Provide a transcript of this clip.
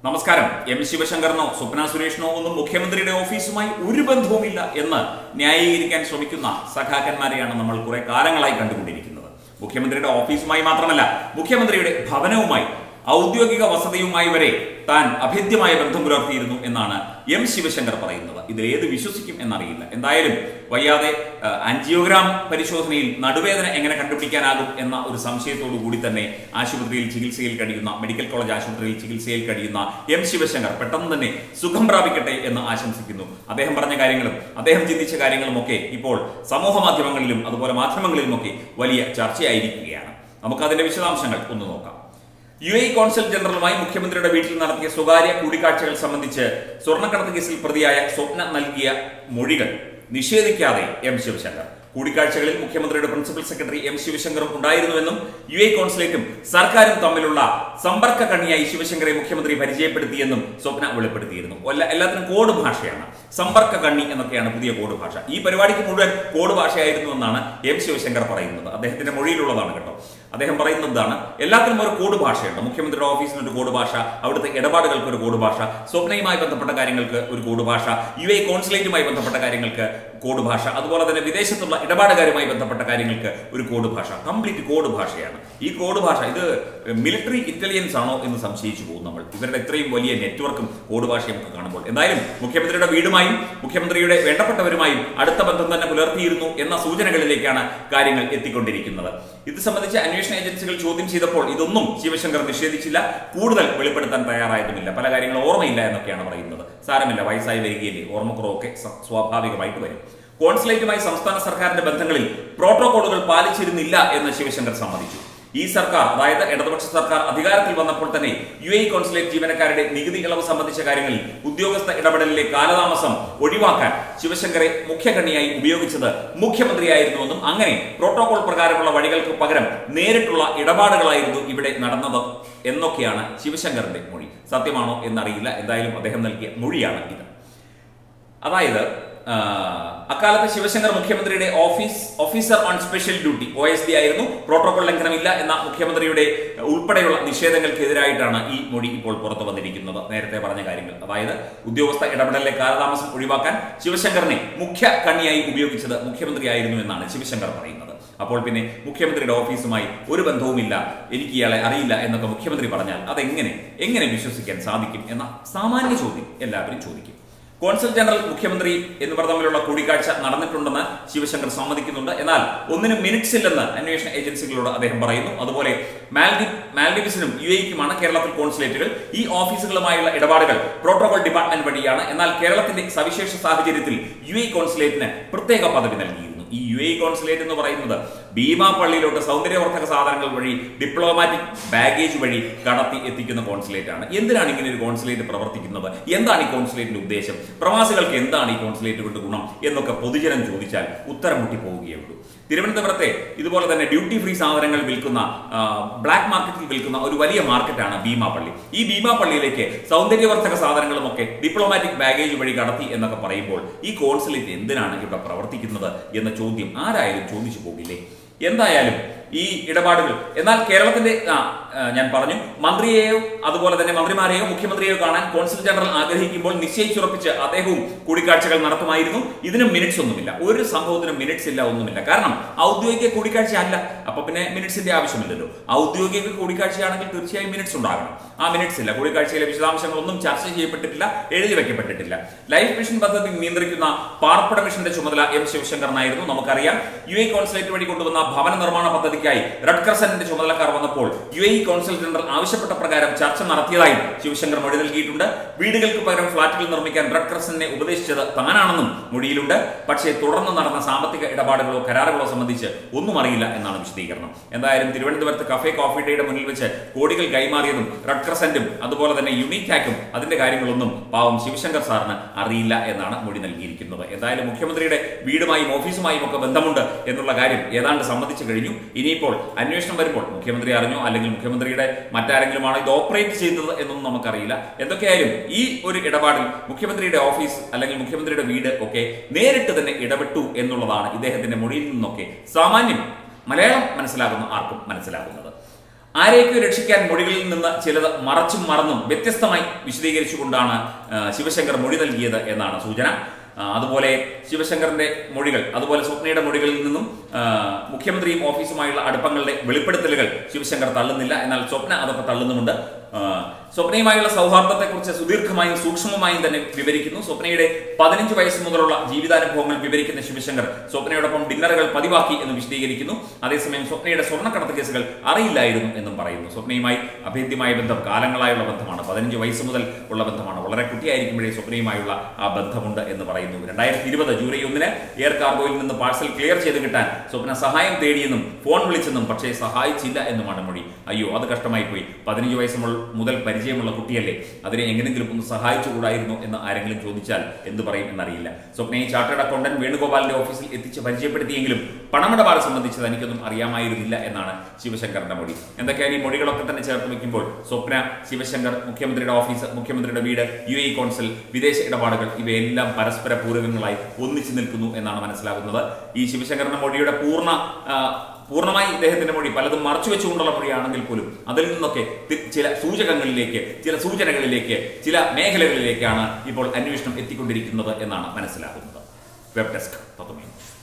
നമസ്കാരം. എം ശിവശങ്കറിനോ സ്വപ്ന സുരേഷിനോ ഒന്നും മുഖ്യമന്ത്രിയുടെ ഓഫീസുമായി ഒരു ബന്ധവുമില്ല എന്ന് ന്യായീകരിക്കാൻ ശ്രമിക്കുന്ന സഖാക്കന്മാരെയാണ് നമ്മൾ കുറെ കാലങ്ങളായി കണ്ടുകൊണ്ടിരിക്കുന്നത്. മുഖ്യമന്ത്രിയുടെ ഓഫീസുമായി മാത്രമല്ല, മുഖ്യമന്ത്രിയുടെ ഭവനവുമായി, ഔദ്യോഗിക വസതിയുമായി വരെ താൻ അഭേദ്യമായ ബന്ധം പുലർത്തിയിരുന്നു എന്നാണ് എം ശിവശങ്കർ പറയുന്നത്. ഇതിലേത് വിശ്വസിക്കും എന്നറിയില്ല. എന്തായാലും വയ്യാതെ ആൻജിയോഗ്രാം പരിശോധനയിൽ നടുവേദന എങ്ങനെ കണ്ടുപിടിക്കാനാകും എന്ന ഒരു സംശയത്തോടു കൂടി തന്നെ ആശുപത്രിയിൽ ചികിത്സയിൽ കഴിയുന്ന, മെഡിക്കൽ കോളേജ് ആശുപത്രിയിൽ ചികിത്സയിൽ കഴിയുന്ന എം ശിവശങ്കർ പെട്ടെന്ന് തന്നെ സുഖം പ്രാപിക്കട്ടെ എന്ന് ആശംസിക്കുന്നു. അദ്ദേഹം പറഞ്ഞ കാര്യങ്ങളും അദ്ദേഹം ചിന്തിച്ച കാര്യങ്ങളുമൊക്കെ ഇപ്പോൾ സമൂഹ മാധ്യമങ്ങളിലും അതുപോലെ മാധ്യമങ്ങളിലുമൊക്കെ വലിയ ചർച്ചയായിരിക്കുകയാണ്. നമുക്കതിന്റെ വിശദാംശങ്ങൾ ഒന്ന് നോക്കാം. UAE കോൺസൽ ജനറലുമായി മുഖ്യമന്ത്രിയുടെ വീട്ടിൽ നടത്തിയ സ്വകാര്യ കൂടിക്കാഴ്ചകൾ സംബന്ധിച്ച് സ്വർണ്ണക്കടത്ത് കേസിൽ പ്രതിയായ സ്വപ്ന നൽകിയ മൊഴികൾ നിഷേധിക്കാതെ എം ശിവശങ്കർ. കൂടിക്കാഴ്ചകളിൽ മുഖ്യമന്ത്രിയുടെ പ്രിൻസിപ്പൽ സെക്രട്ടറി എം ശിവശങ്കറും ഉണ്ടായിരുന്നുവെന്നും UAE കോൺസുലേറ്റും സർക്കാരും തമ്മിലുള്ള സമ്പർക്ക കണ്ണിയായി ശിവശങ്കറെ മുഖ്യമന്ത്രി പരിചയപ്പെടുത്തിയെന്നും സ്വപ്ന വെളിപ്പെടുത്തിയിരുന്നു. എല്ലാത്തിനും കോഡ് ഭാഷയാണ്. സമ്പർക്ക കണ്ണി എന്നൊക്കെയാണ് പുതിയ കോഡ് ഭാഷ. ഈ പരിപാടിക്ക് മുഴുവൻ കോഡ് ഭാഷയായിരുന്നു എന്നാണ് എം ശിവശങ്കർ പറയുന്നത്. അദ്ദേഹത്തിന്റെ മൊഴിയിലുള്ളതാണ് കേട്ടോ. അദ്ദേഹം പറയുന്നതാണ്, എല്ലാത്തിനും ഒരു കോഡ് ഭാഷയുണ്ട്. മുഖ്യമന്ത്രിയുടെ ഓഫീസിന് ഒരു കോഡ് ഭാഷ, അവിടുത്തെ ഇടപാടുകൾക്ക് ഒരു കോഡ് ഭാഷ, സ്വപ്നയുമായി ബന്ധപ്പെട്ട കാര്യങ്ങൾക്ക് ഒരു കോഡ് ഭാഷ, UAE കോൺസുലേറ്റുമായി ബന്ധപ്പെട്ട കാര്യങ്ങൾക്ക് കോഡ് ഭാഷ, അതുപോലെ തന്നെ വിദേശത്തുള്ള ഇടപാടുകാരുമായി ബന്ധപ്പെട്ട കാര്യങ്ങൾക്ക് ഒരു കോഡ് ഭാഷ. കംപ്ലീറ്റ് കോഡ് ഭാഷയാണ്. ഈ കോഡ് ഭാഷ ഇത് മിലിറ്ററി ഇന്റലിജൻസ് ആണോ എന്ന് സംശയിച്ചു പോകും നമ്മൾ, ഇവരുടെ ഇത്രയും വലിയ നെറ്റ്വർക്കും കോഡ് ഭാഷയും ഒക്കെ കാണുമ്പോൾ. എന്തായാലും മുഖ്യമന്ത്രിയുടെ വീടുമായും മുഖ്യമന്ത്രിയുടെ വേണ്ടപ്പെട്ടവരുമായും അടുത്ത ബന്ധം തന്നെ പുലർത്തിയിരുന്നു എന്ന സൂചനകളിലേക്കാണ് കാര്യങ്ങൾ എത്തിക്കൊണ്ടിരിക്കുന്നത്. ഇത് സംബന്ധിച്ച് അന്വേഷണ ഏജൻസികൾ ചോദ്യം ചെയ്തപ്പോൾ ഇതൊന്നും ശിവശങ്കർ നിഷേധിച്ചില്ല. കൂടുതൽ വെളിപ്പെടുത്താൻ തയ്യാറായതുമില്ല. പല കാര്യങ്ങളും ഓർമ്മയില്ല എന്നൊക്കെയാണ് പറയുന്നത്. സാരമില്ല, വയസ്സായി വരികയില്ലേ, ഓർമ്മക്കുറവൊക്കെ സ്വാഭാവികമായിട്ട് വരും. കോൺസുലേറ്റുമായി സംസ്ഥാന സർക്കാരിന്റെ ബന്ധങ്ങളിൽ പ്രോട്ടോകോളുകൾ പാലിച്ചിരുന്നില്ല എന്ന് ശിവശങ്കർ സമ്മതിച്ചു. ഈ സർക്കാർ, അതായത് ഇടതുപക്ഷ സർക്കാർ അധികാരത്തിൽ വന്നപ്പോൾ തന്നെ UAE കോൺസുലേറ്റ് ജീവനക്കാരുടെ നികുതി ഇളവ് സംബന്ധിച്ച കാര്യങ്ങളിൽ ഉദ്യോഗസ്ഥ ഇടപെടലിലെ കാലതാമസം ഒഴിവാക്കാൻ ശിവശങ്കറെ മുഖ്യകണ്ണിയായി ഉപയോഗിച്ചത് മുഖ്യമന്ത്രിയായിരുന്നുവെന്നും അങ്ങനെ പ്രോട്ടോകോൾ പ്രകാരമുള്ള വഴികൾക്ക് പകരം നേരിട്ടുള്ള ഇടപാടുകളായിരുന്നു ഇവിടെ നടന്നത് എന്നൊക്കെയാണ് ശിവശങ്കറിന്റെ മൊഴി. സത്യമാണോ എന്നറിയില്ല. എന്തായാലും അദ്ദേഹം നൽകിയ മൊഴിയാണ് ഇത്. അതായത് അക്കാലത്ത് ശിവശങ്കർ മുഖ്യമന്ത്രിയുടെ officer on special duty OSD ആയിരുന്നു. പ്രോട്ടോകോൾ ലംഘനമില്ല എന്ന മുഖ്യമന്ത്രിയുടെ ഉൾപ്പെടെയുള്ള നിഷേധങ്ങൾക്കെതിരായിട്ടാണ് ഈ മൊഴി ഇപ്പോൾ പുറത്തു വന്നിരിക്കുന്നത്. നേരത്തെ പറഞ്ഞ കാര്യങ്ങൾ, അതായത് ഉദ്യോഗസ്ഥ ഇടപെടലിലെ കാലതാമസം ഒഴിവാക്കാൻ ശിവശങ്കറിനെ മുഖ്യ കണ്ണിയായി ഉപയോഗിച്ചത് മുഖ്യമന്ത്രിയായിരുന്നു എന്നാണ് ശിവശങ്കർ പറയുന്നത്. അപ്പോൾ പിന്നെ മുഖ്യമന്ത്രിയുടെ ഓഫീസുമായി ഒരു ബന്ധവുമില്ല, എനിക്ക് ഇയാളെ അറിയില്ല എന്നൊക്കെ മുഖ്യമന്ത്രി പറഞ്ഞാൽ അതെങ്ങനെ വിശ്വസിക്കാൻ സാധിക്കും എന്ന സാമാന്യ ചോദ്യം എല്ലാവരും ചോദിക്കും. കോൺസൽ ജനറൽ മുഖ്യമന്ത്രി എന്നിവർ തമ്മിലുള്ള കൂടിക്കാഴ്ച നടന്നിട്ടുണ്ടെന്ന് ശിവശങ്കർ സമ്മതിക്കുന്നുണ്ട്. എന്നാൽ ഒന്നിനും മിനിറ്റ്സ് ഇല്ലെന്ന് അന്വേഷണ ഏജൻസികളോട് അദ്ദേഹം പറയുന്നു. അതുപോലെ മാൽഡീവ്സിനും UAEക്കുമാണ് കേരളത്തിൽ കോൺസുലേറ്റുകൾ. ഈ ഓഫീസുകളുമായുള്ള ഇടപാടുകൾ പ്രോട്ടോകോൾ ഡിപ്പാർട്ട്മെന്റ് വഴിയാണ്. എന്നാൽ കേരളത്തിന്റെ സവിശേഷ സാഹചര്യത്തിൽ UAE കോൺസുലേറ്റിന് പ്രത്യേക പദവി നൽകിയിരുന്നു. ഈ UAE കോൺസുലേറ്റ് എന്ന് പറയുന്നത് ഭീമാപള്ളിയിലോട്ട് സൗന്ദര്യവർദ്ധക സാധനങ്ങൾ വഴി, ഡിപ്ലോമാറ്റിക് ബാഗേജ് വഴി കടത്തി എത്തിക്കുന്ന കോൺസുലേറ്റ് ആണ്. എന്തിനാണ് ഇങ്ങനെ ഒരു കോൺസുലേറ്റ് പ്രവർത്തിക്കുന്നത്? എന്താണ് ഈ കോൺസുലേറ്റിന്റെ ഉദ്ദേശം? പ്രവാസികൾക്ക് എന്താണ് ഈ കോൺസുലേറ്റ് കൊണ്ട് ഗുണം എന്നൊക്കെ പൊതുജനം ചോദിച്ചാൽ ഉത്തരം മുട്ടി പോവുകയുള്ളൂ. തിരുവനന്തപുരത്തെ ഇതുപോലെ തന്നെ ഡ്യൂട്ടി ഫ്രീ സാധനങ്ങൾ വിൽക്കുന്ന, ബ്ലാക്ക് മാർക്കറ്റിൽ വിൽക്കുന്ന ഒരു വലിയ മാർക്കറ്റാണ് ഭീമാപള്ളി. ഈ ഭീമാപള്ളിയിലേക്ക് സൗന്ദര്യവർദ്ധക സാധനങ്ങളും ഒക്കെ ഡിപ്ലോമാറ്റിക് ബാഗേജ് വഴി കടത്തി എന്നൊക്കെ പറയുമ്പോൾ ഈ കോൺസുലേറ്റ് എന്തിനാണ് ഇവിടെ പ്രവർത്തിക്കുന്നത് എന്ന ചോദ്യം ആരായാലും ചോദിച്ചു പോകില്ലേ? എന്തായാലും ഈ ഇടപാടുകൾ, എന്നാൽ കേരളത്തിന്റെ ഞാൻ പറഞ്ഞു, മന്ത്രിയെയോ അതുപോലെ തന്നെ മന്ത്രിമാരെയോ മുഖ്യമന്ത്രിയെയോ കാണാൻ കോൺസുൽ ജനറൽ ആഗ്രഹിക്കുമ്പോൾ നിശ്ചയിച്ചുറപ്പിച്ച് അദ്ദേഹവും കൂടിക്കാഴ്ചകൾ നടത്തുമായിരുന്നു. ഇതിനും മിനിറ്റ്സ് ഒന്നുമില്ല. ഒരു സംഭവത്തിനും മിനിറ്റ്സ് ഇല്ല, ഒന്നുമില്ല. കാരണം ഔദ്യോഗിക കൂടിക്കാഴ്ച അല്ല. അപ്പൊ പിന്നെ മിനിറ്റ്സിന്റെ ആവശ്യമില്ലല്ലോ. ഔദ്യോഗിക കൂടിക്കാഴ്ചയാണെങ്കിൽ തീർച്ചയായും മിനിറ്റ്സ് ഉണ്ടാകണം. ആ മിനിറ്റ്സ് ഇല്ല. കൂടിക്കാഴ്ചയിലെ വിശദാംശങ്ങളൊന്നും ചർച്ച ചെയ്യപ്പെട്ടിട്ടില്ല, എഴുതി വെക്കപ്പെട്ടിട്ടില്ല. ലൈഫ് മിഷൻ പദ്ധതി നിയന്ത്രിക്കുന്ന പാർപ്പിട മിഷന്റെ ചുമതല എം ശിവശങ്കറിനായിരുന്നു. നമുക്കറിയാം, UAE കോൺസുലേറ്റ് വഴി കൊണ്ടുവന്ന ഭവന നിർമ്മാണ പദ്ധതിക്കായി റെഡ് ക്രസന്റിന്റെ ചുമതലക്കാർ വന്നപ്പോൾ UAE കോൺസൽ ജനറൽ ആവശ്യപ്പെട്ട പ്രകാരം ചർച്ച നടത്തിയതായും ശിവശങ്കർ മൊഴി നൽകിയിട്ടുണ്ട്. വീടുകൾക്ക് പകരം ഫ്ളാറ്റുകൾ നിർമ്മിക്കാൻ റെഡ് ക്രസന്റിനെ ഉപദേശിച്ചത് താനാണെന്നും മൊഴിയിലുണ്ട്. പക്ഷേ തുടർന്ന് നടന്ന സാമ്പത്തിക ഇടപാടുകളോ കരാറുകളോ സംബന്ധിച്ച് ഒന്നും അറിയില്ല എന്നാണ് വിശദീകരണം. എന്തായാലും തിരുവനന്തപുരത്ത് കഫേ കോഫി ഡേയുടെ മുന്നിൽ വെച്ച് കോടികൾ കൈമാറിയതും റെഡ് ക്രസന്റും അതുപോലെ തന്നെ യുണീടാക്കും അതിന്റെ കാര്യങ്ങളൊന്നും പാവം ശിവശങ്കർ സാറിന് അറിയില്ല എന്നാണ് മൊഴി നൽകിയിരിക്കുന്നത്. എന്തായാലും മുഖ്യമന്ത്രിയുടെ വീടുമായും ഓഫീസുമായും ഒക്കെ ബന്ധമുണ്ട് എന്നുള്ള കാര്യം ഏതാണ്ട് സമ്മതിച്ചു കഴിഞ്ഞു. ഇനിയിപ്പോൾ അന്വേഷണം വരുമ്പോൾ മുഖ്യമന്ത്രി അറിഞ്ഞോ അല്ലെങ്കിൽ മുഖ്യമന്ത്രിയുടെ മറ്റാരെങ്കിലുമാണോ ഇത് ഓപ്പറേറ്റ് ചെയ്തത് എന്നൊന്നും നമുക്കറിയില്ല. എന്തൊക്കെയായാലും ഈ ഒരു ഇടപാടിൽ മുഖ്യമന്ത്രിയുടെ ഓഫീസ് അല്ലെങ്കിൽ മുഖ്യമന്ത്രിയുടെ വീട് ഒക്കെ നേരിട്ട് തന്നെ ഇടപെട്ടു എന്നുള്ളതാണ് ഇദ്ദേഹത്തിന്റെ മൊഴിയിൽ നിന്നൊക്കെ സാമാന്യം മലയാളം മനസ്സിലാകുന്ന ആർക്കും മനസ്സിലാകുന്നത്. ആരെയൊക്കെ രക്ഷിക്കാൻ മൊഴികളിൽ നിന്ന് ചിലത് മറച്ചും മറന്നും വ്യത്യസ്തമായി വിശദീകരിച്ചുകൊണ്ടാണ് ശിവശങ്കർ മൊഴി നൽകിയത് എന്നാണ് സൂചന. അതുപോലെ ശിവശങ്കറിന്റെ മൊഴികൾ, അതുപോലെ സ്വപ്നയുടെ മൊഴികളിൽ നിന്നും മുഖ്യമന്ത്രിയും ഓഫീസുമായുള്ള അടുപ്പങ്ങളുടെ വെളിപ്പെടുത്തലുകൾ ശിവശങ്കർ തള്ളുന്നില്ല. എന്നാൽ സ്വപ്ന അതൊക്കെ തള്ളുന്നുമുണ്ട്. സ്വപ്നയുമായുള്ള സൗഹാർദ്ദത്തെക്കുറിച്ച് സുദീർഘമായും സൂക്ഷ്മമായും തന്നെ വിവരിക്കുന്നു. സ്വപ്നയുടെ 15 വയസ്സ് മുതലുള്ള ജീവിതാനുഭവങ്ങൾ വിവരിക്കുന്ന ശിവശങ്കർ സ്വപ്നയോടൊപ്പം ഡിന്നറുകൾ പതിവാക്കി എന്ന് വിശദീകരിക്കുന്നു. അതേസമയം സ്വപ്നയുടെ സ്വർണ്ണക്കടത്ത് കേസുകൾ അറിയില്ലായിരുന്നു എന്നും പറയുന്നു. സ്വപ്നയുമായി അഭേദ്യമായ ബന്ധം കാലങ്ങളായുള്ള ബന്ധമാണ്. 15 വയസ്സ് മുതൽ ഉള്ള ബന്ധമാണ്. വളരെ കുട്ടിയായിരിക്കുമ്പോഴേ സ്വപ്നയുമായുള്ള ആ ബന്ധമുണ്ട് എന്ന് പറയുന്നു. 2020 ജൂലൈ 1 എയർ കാർഗോയിൽ നിന്ന് പാഴ്സൽ ക്ലിയർ ചെയ്ത് കിട്ടാൻ സ്വപ്ന സഹായം തേടിയെന്നും ഫോൺ വിളിച്ചെന്നും പക്ഷേ സഹായിച്ചില്ല എന്നുമാണ് മൊഴി. അയ്യോ, അത് കഷ്ടമായി പോയി. 15 വയസ്സ് മുതൽ പരിചയമുള്ള കുട്ടിയല്ലേ, അതിനെ എങ്ങനെങ്കിലും ഒന്ന് സഹായിച്ചുകൂടായിരുന്നു എന്ന് ആരെങ്കിലും ചോദിച്ചാൽ എന്ത് പറയും എന്നറിയില്ല. സ്വപ്നയെ ചാർട്ടേഡ് അക്കൗണ്ടന്റ് വേണുഗോപാലിന്റെ ഓഫീസിൽ എത്തിച്ച് പരിചയപ്പെടുത്തിയെങ്കിലും പണമിടപാട് സംബന്ധിച്ച് തനിക്കൊന്നും അറിയാമായിരുന്നില്ല എന്നാണ് ശിവശങ്കറിന്റെ മൊഴി. എന്തൊക്കെയാണ് ഈ മൊഴികളൊക്കെ തന്നെ ചേർത്ത് വെക്കുമ്പോൾ സ്വപ്ന, ശിവശങ്കർ, മുഖ്യമന്ത്രിയുടെ ഓഫീസ്, മുഖ്യമന്ത്രിയുടെ വീട്, UAE കോൺസൽ, വിദേശ ഇടപാടുകൾ ഇവയെല്ലാം പരസ്പര പൂരകങ്ങളായി ഒന്നിച്ചു നിൽക്കുന്നു എന്നാണ് മനസ്സിലാകുന്നത്. ഈ ശിവശങ്കറിന്റെ മൊഴിയുടെ പൂർണ്ണമായി ഇദ്ദേഹത്തിന്റെ മൊഴി പലതും മറച്ചു വെച്ചുകൊണ്ടുള്ള മൊഴിയാണെങ്കിൽ പോലും അതിൽ നിന്നൊക്കെ ചില സൂചകങ്ങളിലേക്ക്, ചില സൂചനകളിലേക്ക്, ചില മേഖലകളിലേക്കാണ് ഇപ്പോൾ അന്വേഷണം എത്തിക്കൊണ്ടിരിക്കുന്നത് എന്നാണ് മനസ്സിലാകുന്നത്. Web desk തത്വമേ.